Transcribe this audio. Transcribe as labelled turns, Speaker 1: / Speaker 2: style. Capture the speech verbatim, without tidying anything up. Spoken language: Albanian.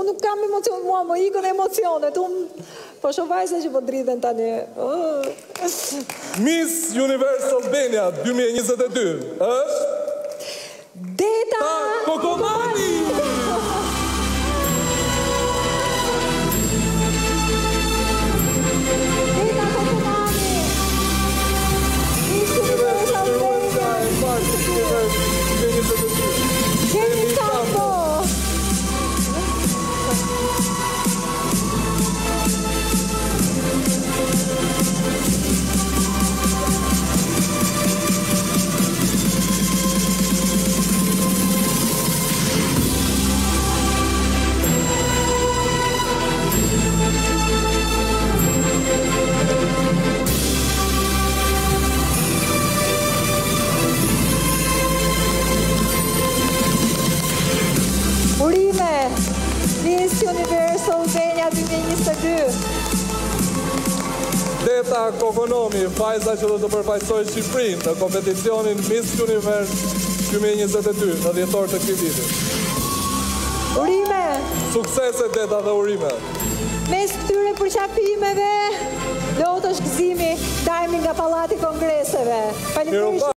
Speaker 1: nuk kam emocion, mua më ikën emocionet. Unë po shoh vajza që po driten tani. Oh.
Speaker 2: Miss Universe Albania dy mijë e njëzet e dy është
Speaker 1: Deta
Speaker 2: Kokomani.
Speaker 1: Deta Kokomani. Miss Universe Albania. Jemi Sampo. Urime, Miss Universe Albania dy mijë e njëzet e dy.
Speaker 2: Deta Kokonomi, vajza që do të përfaqësojë Shqipërinë në kompeticionin Miss Universe dy mijë e njëzet e dy në dhjetor të këtij viti.
Speaker 1: Urime,
Speaker 2: Suksese Deta dhe urime.
Speaker 1: mes këtyre përqafimeve, lot është gëzimi dajmi nga Pallati i Kongreseve. Faleminderit.